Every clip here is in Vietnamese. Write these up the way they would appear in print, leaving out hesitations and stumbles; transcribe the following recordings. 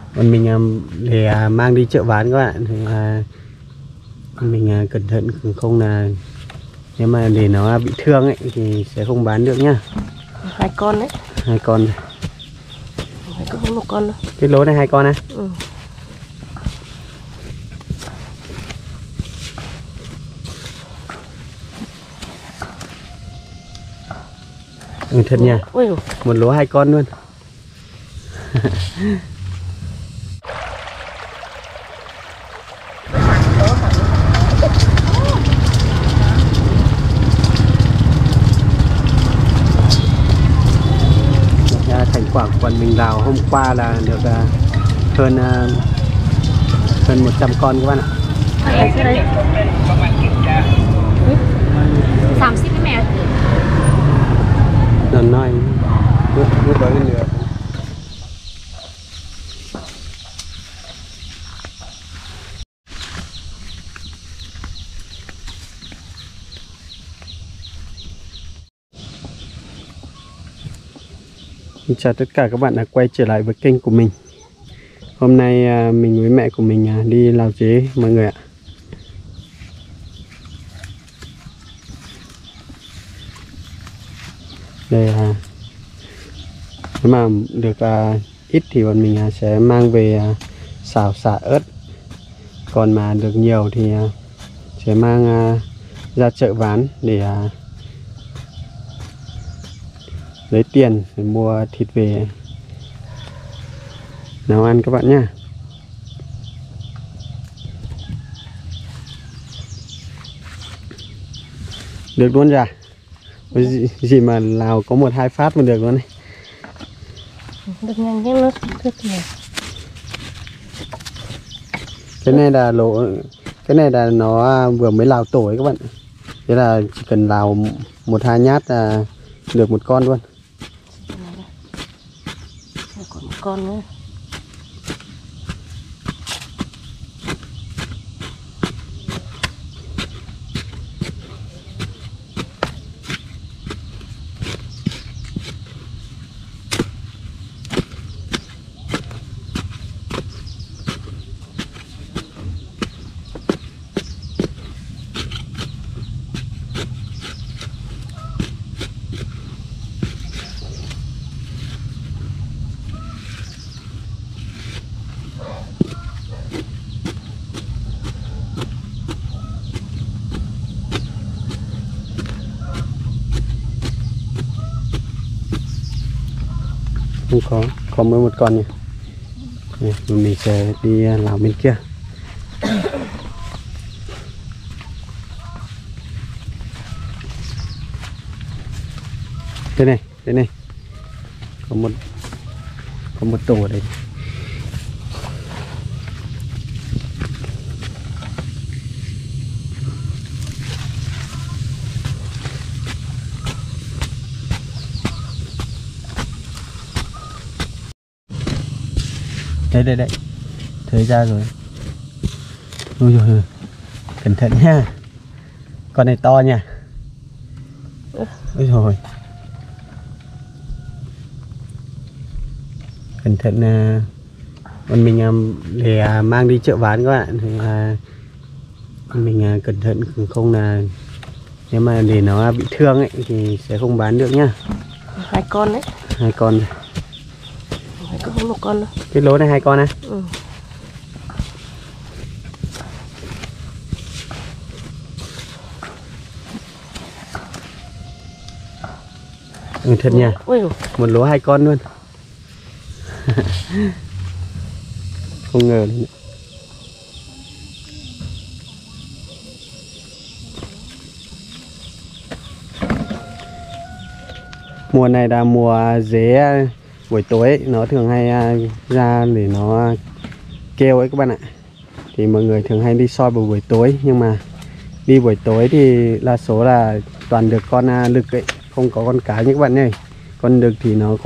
Còn mình để mang đi chợ bán các bạn thì mình cẩn thận không là nếu mà để nó bị thương ấy thì sẽ không bán được nhá. 2 con đấy. 2 con. Có một con thôi. Cái lỗ này 2 con á? Ừ. Ừ, thật nha. Một lỗ 2 con luôn. Thành quả của quần mình đào hôm qua là được hơn 100 con các bạn ạ. Đây. 30 cái mẹ. Nó nói nước tới cái lửa. Chào tất cả các bạn đã quay trở lại với kênh của mình. Hôm nay mình với mẹ của mình đi lao chế mọi người ạ. Đây nếu mà được ít thì bọn mình sẽ mang về xào xả ớt. Còn mà được nhiều thì sẽ mang ra chợ bán để lấy tiền để mua thịt về nấu ăn các bạn nhé. Được luôn ra gì mà Lào có 1-2 phát mà được luôn đấy. Được nhanh thế nó rất nhiều. Cái này là nó vừa mới lào tổ ấy các bạn. Thế là chỉ cần lào 1-2 nhát là được 1 con luôn. Còn 1 con nữa. Không có mới 1 con nhỉ. Đây, mình sẽ đi Lào bên kia. Đây này có một tổ ở đây. Đây thấy ra rồi. Ôi giời, cẩn thận nha, con này to nha. Ôi rồi, cẩn thận bọn mình để mang đi chợ bán các bạn thì mình cẩn thận không là nếu mà để nó bị thương ấy thì sẽ không bán được nhá. 2 con đấy. 2 con. Có một con thôi. Cái lỗ này 2 con á? Ừ. Ừ, thật nha. Một lỗ 2 con luôn. Không ngờ nữa. Mùa này là mùa dế buổi tối ấy, nó thường hay ra để nó kêu ấy các bạn ạ. Thì mọi người thường hay đi soi vào buổi tối, nhưng mà đi buổi tối thì đa số là toàn được con đực ấy, không có con cái như các bạn nhỉ. Con đực thì nó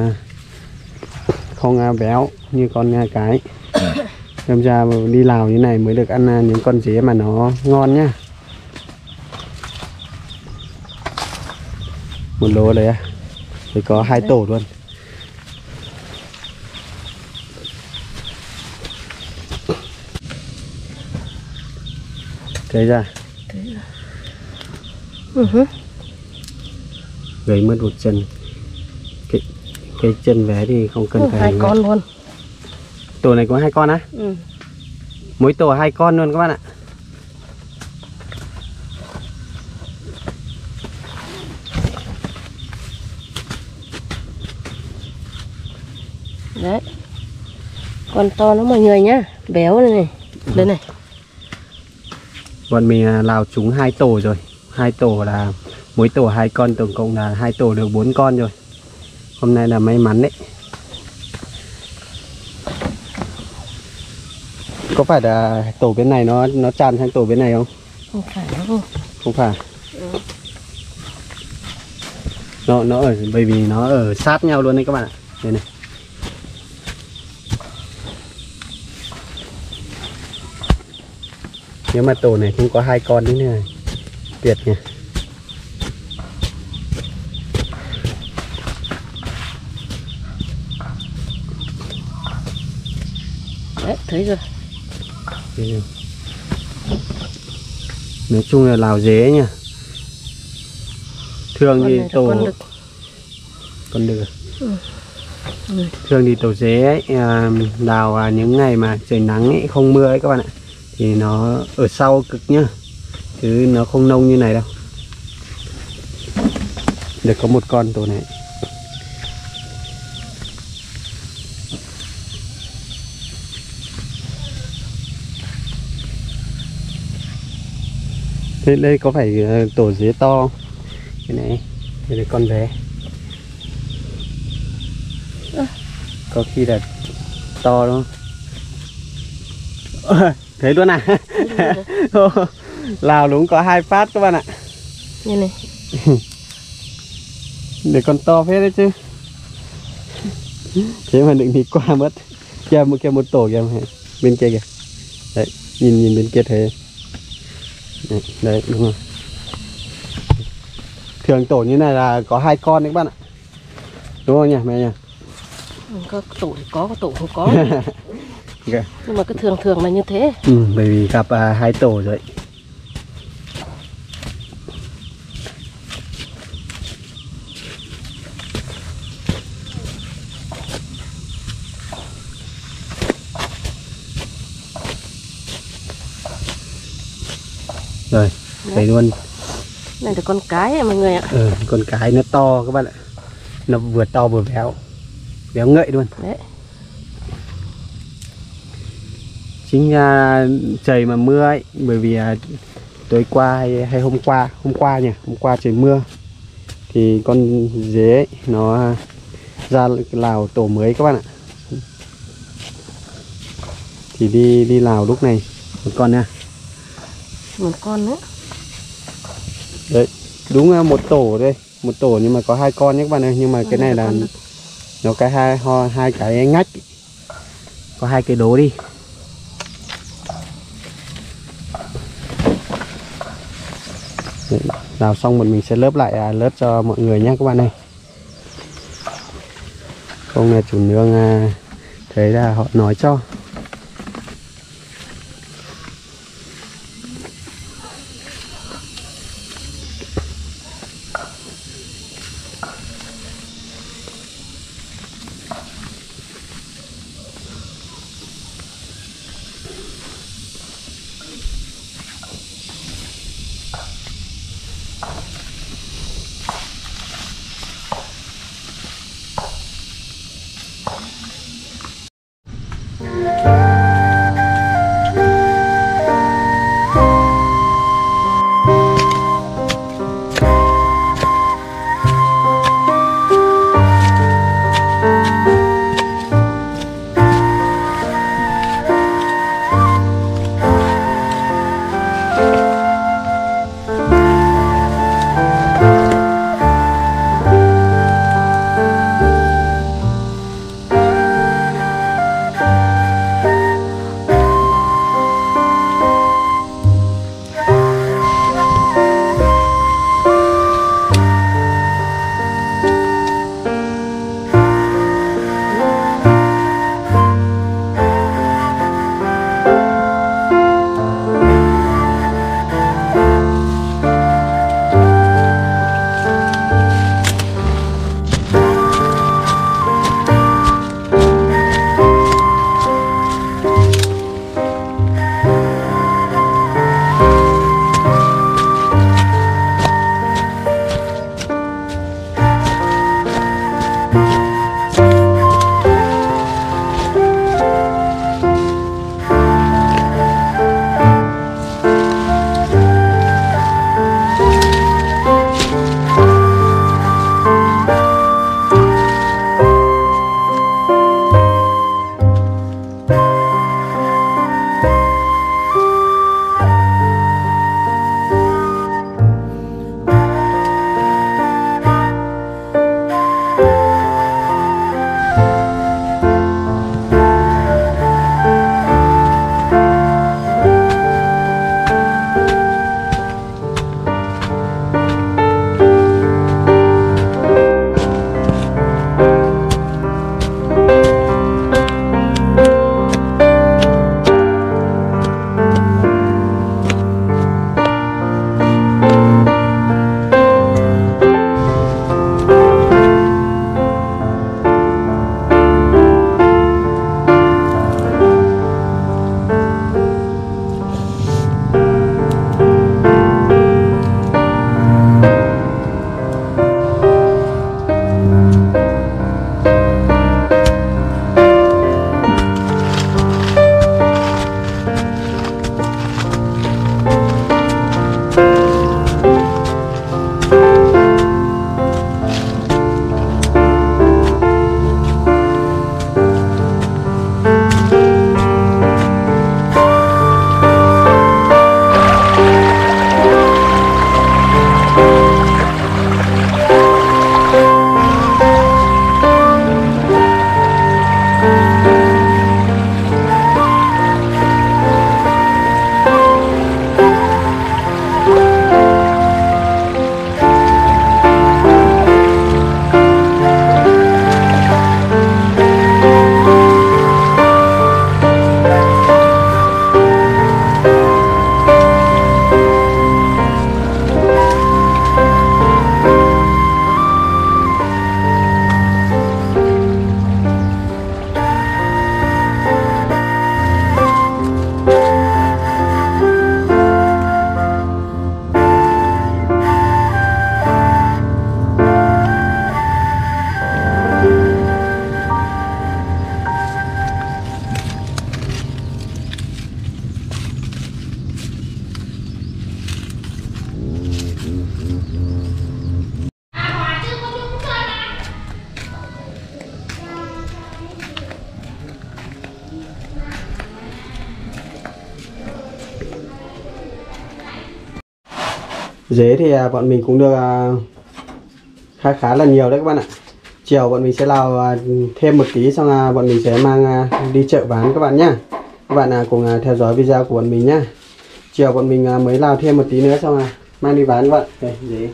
không béo như con cái. Đâm ra đi Lào như này mới được ăn những con dế mà nó ngon nhá. Một lỗ đấy thì có 2 tổ luôn. Thấy ra gầy mất một chân. Cái chân bé thì không cần phải 2 con luôn. Tổ này có 2 con á? Mỗi tổ 2 con luôn các bạn ạ. Đấy. Con to nó mọi người nhá, béo này này. Đây này. Bọn mình lào trúng 2 tổ rồi. 2 tổ là mỗi tổ 2 con, tổng cộng là 2 tổ được 4 con rồi. Hôm nay là may mắn đấy. Có phải là tổ bên này nó tràn sang tổ bên này không? Không phải đâu. Không phải. Nó ở bởi vì nó ở sát nhau luôn đấy các bạn ạ. Đây này. Nếu mà tổ này không có 2 con thế này tuyệt nhỉ. Đấy, thấy rồi. Nói chung là lào dế nha. Thường thì tổ con đực. Thường thì tổ dế ấy, đào những ngày mà trời nắng ấy, không mưa ấy các bạn ạ, thì nó ở sau cực nhá, chứ nó không nông như này đâu. Được có 1 con tổ này. Thế đây có phải tổ dế to không? Cái này, đây là con bé. Có khi là to đúng không? Thấy luôn à? Lào đúng có 2 phát các bạn ạ. Như này. Để con to phết đấy chứ. Thế mà đừng đi qua mất. Kia một tổ kìa, bên kia kìa. Đấy, nhìn bên kia thế. Đấy, đúng rồi. Thường tổ như này là có 2 con đấy các bạn ạ. Đúng không nhỉ mẹ nhỉ? Có tổ thì có tổ không có. Okay. Nhưng mà cái thường là như thế. Bởi vì gặp 2 tổ rồi. Rồi, thấy luôn. Này là con cái mọi người ạ. Con cái nó to các bạn ạ. Nó vừa to vừa béo. Béo ngậy luôn. Đấy. Chính ra trời mà mưa ấy, bởi vì tối qua hay hôm qua nhỉ, hôm qua trời mưa thì con dế ấy, nó ra Lào tổ mới các bạn ạ. Thì đi Lào lúc này 1 con nha. 1 con nữa. Đấy, đúng 1 tổ đây, 1 tổ nhưng mà có 2 con nhé các bạn ơi, nhưng mà cái này là nó cái hai cái ngách, có 2 cái đố đi. Đấy, đào xong bọn mình sẽ lớp lại lớp cho mọi người nhé các bạn ơi. Không là chủ nương thấy là họ nói cho. Dế thì bọn mình cũng được khá là nhiều đấy các bạn ạ. Chiều bọn mình sẽ lao thêm một tí, xong bọn mình sẽ mang đi chợ bán các bạn nhá. Các bạn cùng theo dõi video của bọn mình nhá. Chiều bọn mình mới lao thêm một tí nữa, xong mang đi bán các bạn. Đây, dế.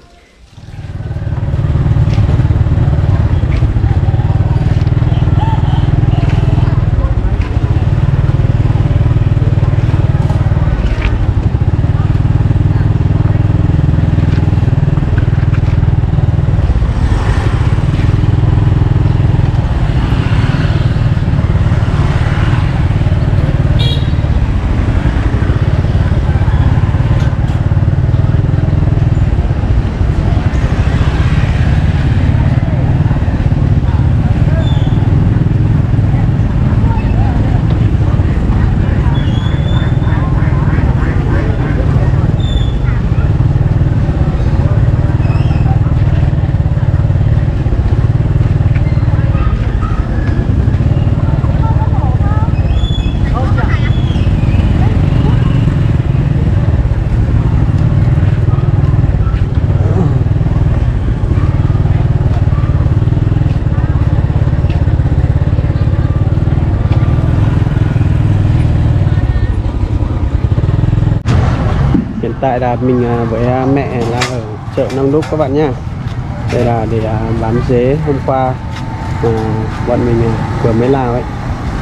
Hiện tại là mình với mẹ là ở chợ Nông Đúc các bạn nhá. Đây là để bán dế hôm qua bọn mình vừa mới làm ấy.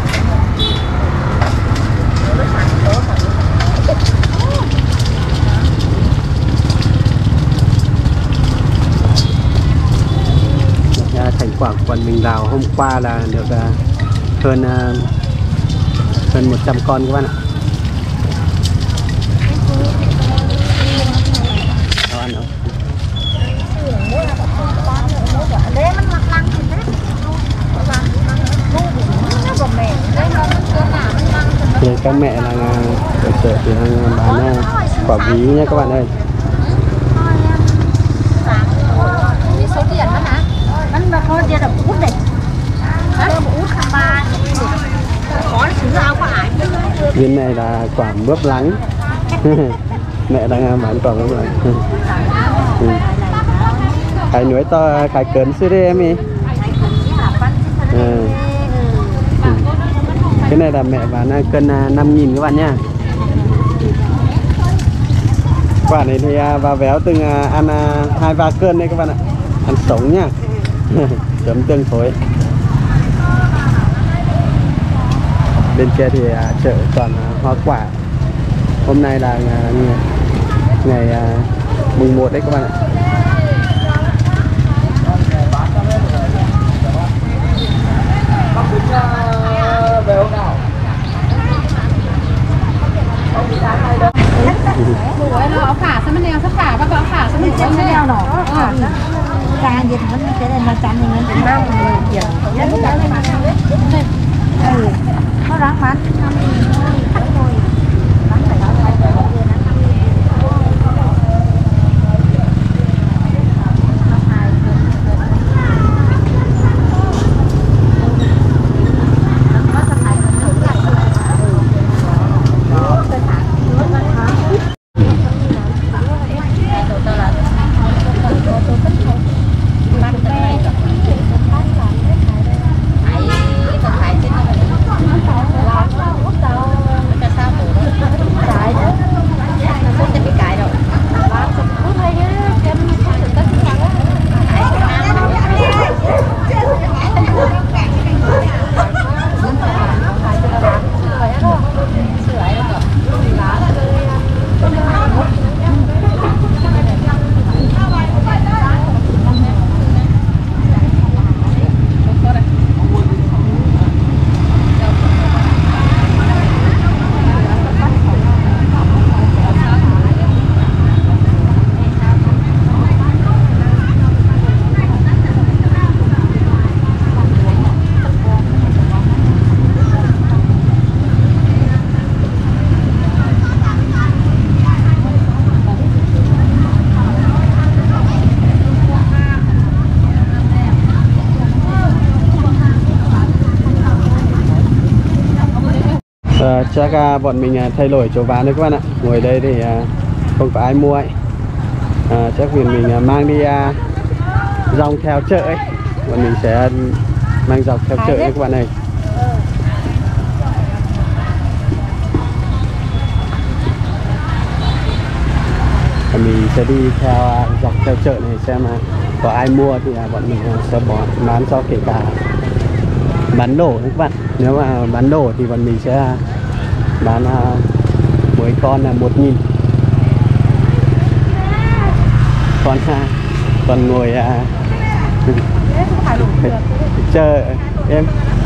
Thành quả của bọn mình đào hôm qua là được hơn 100 con các bạn ạ. Thì các mẹ là ở chợ thì đang bán quả bí nha các bạn ơi. Số tiền đó hả? Nó thôi dia đập út này. Nó út thằng ba. Có sứ áo có ải. Viên này là quả mướp lắng. Mẹ đang bán quả mướp lắng. Khai nuôi to khai cấn xưa đây em ý. Cái này là mẹ bán cân 5.000 các bạn nha. Quả này thì vào véo từng ăn 2-3 cân đây các bạn ạ. Ăn sống nha. Chấm tương thối. Bên kia thì chợ toàn hoa quả. Hôm nay là ngày mùng 1 đấy các bạn ạ. Áo khả sao neo sắp khả, bác áo khả sao mình chân neo nọ. Càng gì mình sẽ lên mà chăn mình đến năm giờ. Nó ráng bán. Chắc bọn mình thay đổi chỗ ván đấy các bạn ạ. Ngồi đây thì không có ai mua ấy. chắc vì mình mang đi rong theo chợ ấy, bọn mình sẽ mang dọc theo chợ các bạn này. Mình sẽ đi theo dọc theo chợ này xem có ai mua thì bọn mình sẽ bán cho, kể cả bán đổ các bạn. Nếu mà bán đổ thì bọn mình sẽ bán mỗi con là 1.000. Còn ngồi chờ em.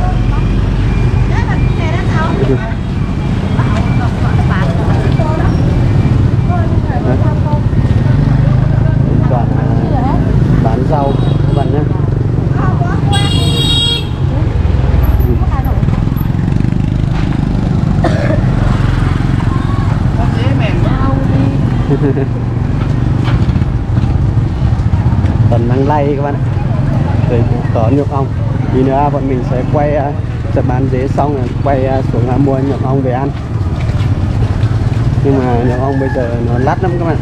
Toàn bán rau các bạn nhé. Toàn năng lay các bạn ạ. Rồi có nhộng ong. Tí nữa bọn mình sẽ sẽ bán dế xong rồi quay xuống mua nhộng ong về ăn. Nhưng mà nhộng ong bây giờ nó lát lắm các bạn.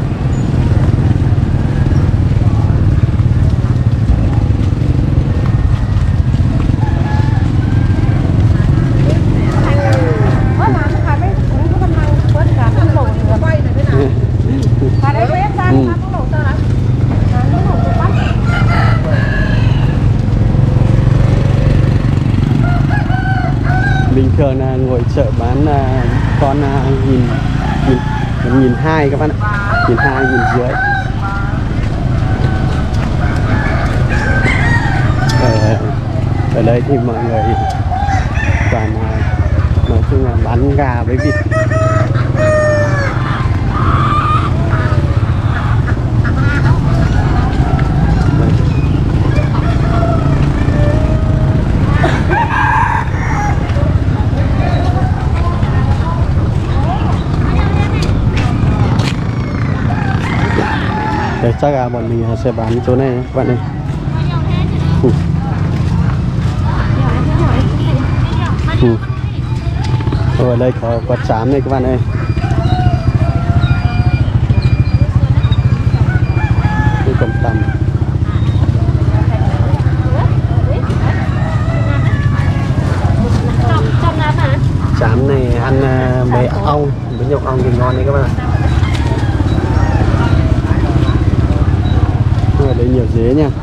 Bình thường là ngồi chợ bán con 1.200 các bạn ạ, 1.200, 1.500. Ở đây thì mọi người toàn nói chung là bán gà với vịt. Đấy, chắc là bọn mình sẽ bán chỗ này các bạn ơi. Ở đây có quả trám này các bạn ơi. Đây còn tầm. Trám này ăn với ong, với nhộng ong thì ngon đấy các bạn ạ. Ở đây nhiều dế nha.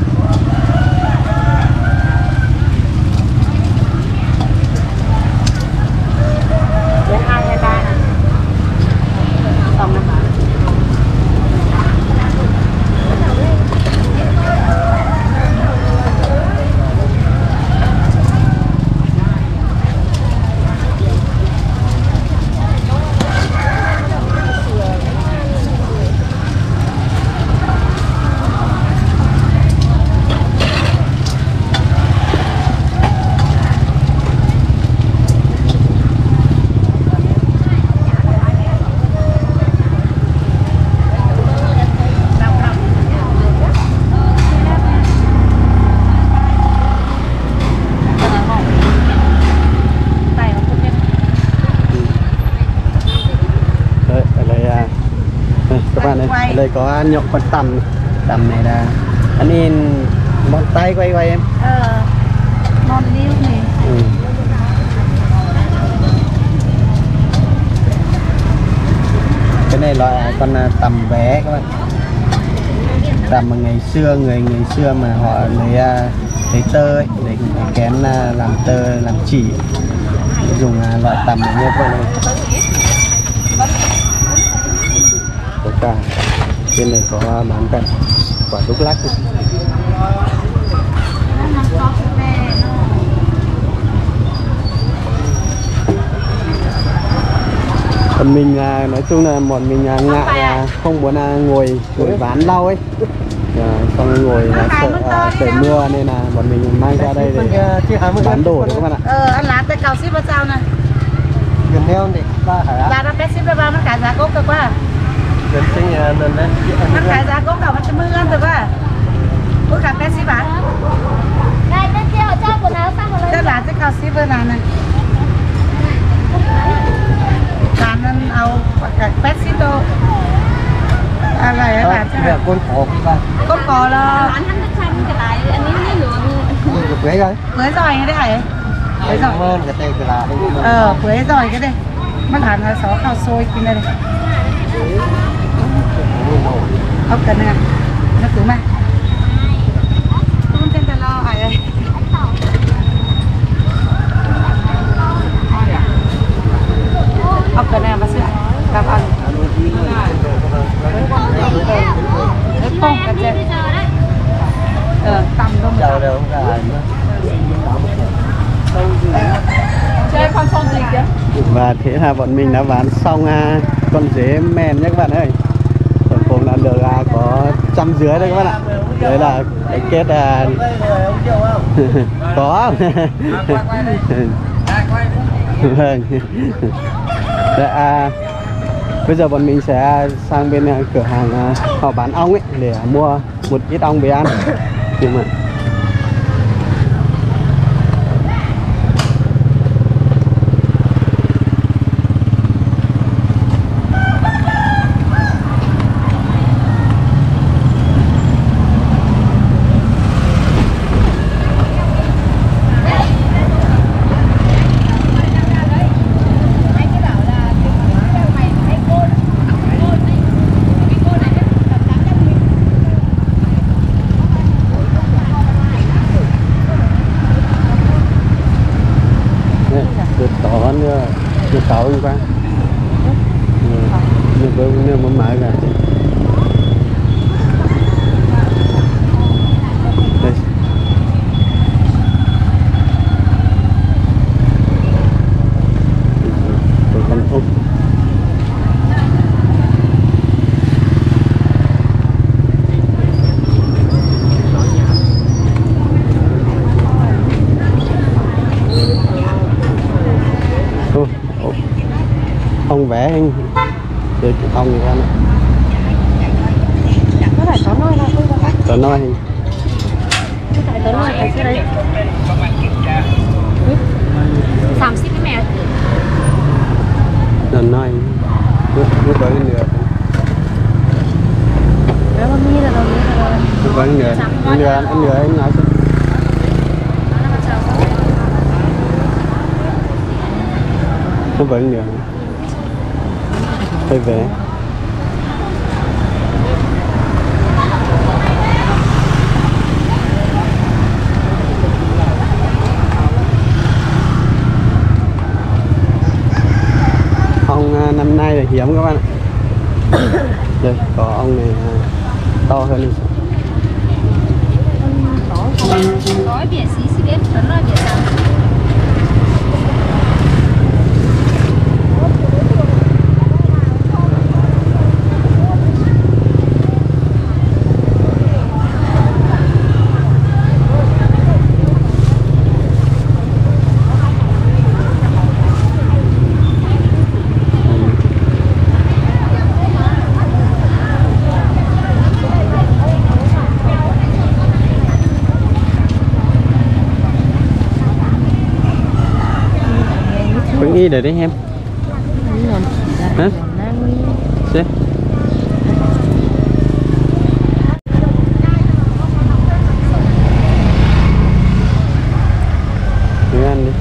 Ở đây có nhộng con tằm. Tằm này là anh in món tay quay em. Ngon liêu này. Cái này loại con tằm bé các bạn. Tằm mà ngày xưa người xưa mà họ lấy tơ ấy, lấy kén làm tơ làm chỉ, dùng loại tằm này như vậy này. Có cả bên này có bán cả quả thuốc lắc. Còn mình nói chung là bọn mình ngại không muốn ngồi bán lâu ấy, xong ngồi sợ mưa nên là bọn mình mang ra đây để bán đồ đấy các bạn ạ. Anh lá tay cầu ship bao sao nè. Gần theo này giá nó bé ship bao nó cả giá cốc được quá. gần sinh lần đấy. Nó cả giá cốc cả 110 ăn được quá. Có cả bé ship bán. Đây bên kia họ cho quần áo sang một lần. Chắc là tay cầu ship bên này này. Bán ăn ao cả bé ship đâu. À vậy là là con cò ba. con cò là anh thích xanh cái lại anh ấy lấy lượng Được quế rồi. quế giỏi cái đấy quế giỏi Hơn cái tay cái là quế giỏi cái đây mất hẳn là 6 khao xôi kia đây ốc cần nè nó cứ mà không tên là lo ai ốc cần nè bác sĩ làm ăn cái con cái gì tầm đông chào đều không cả. chơi con sông gì kìa. Và thế là bọn mình đã bán xong con dế men nhé các bạn ơi. Tổng cộng là được có 150 đấy các bạn ạ. Đấy là cái kết có. Vâng. Đấy, bây giờ bọn mình sẽ sang bên cửa hàng họ bán ong ấy để mua một ít ong về ăn. Nhưng mà được tàu hôm qua nhưng mà mở ra đây. Con ốc ông vẽ anh để ông ra này có phải có nói đâu tớ nói có nói ở dưới đây 30 cái mẹ tớ nói nó có cái nửa đó là mi là đâu nó có cái nửa anh nói xem nó vẫn nửa phải vẽ ong năm nay là hiếm các bạn ạ. Đây có ong này to hơn đi. nói biển xí đến nó là biển nào Nghi để đấy em hả? Xem thử ăn đi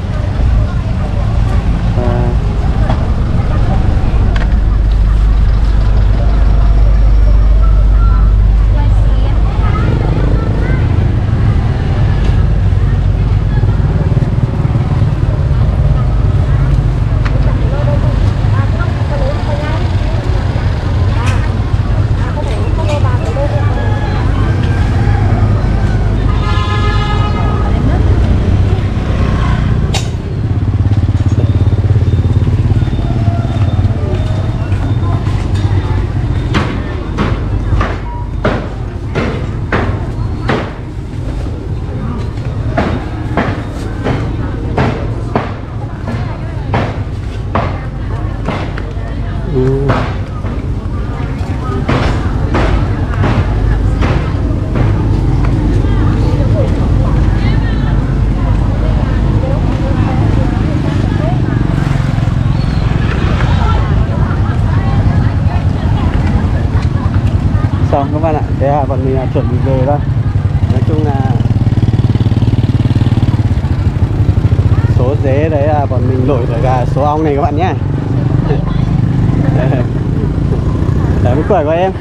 Vâng các bạn ạ, thế là bọn mình chuẩn bị về thôi. Nói chung là số dế đấy là bọn mình lội được cả số ong này các bạn nhé. Đấy mới khỏe của em.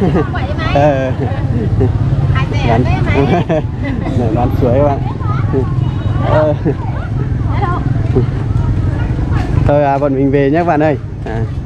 Đoán, đoán suối các bạn. Thôi bọn mình về nhé các bạn ơi.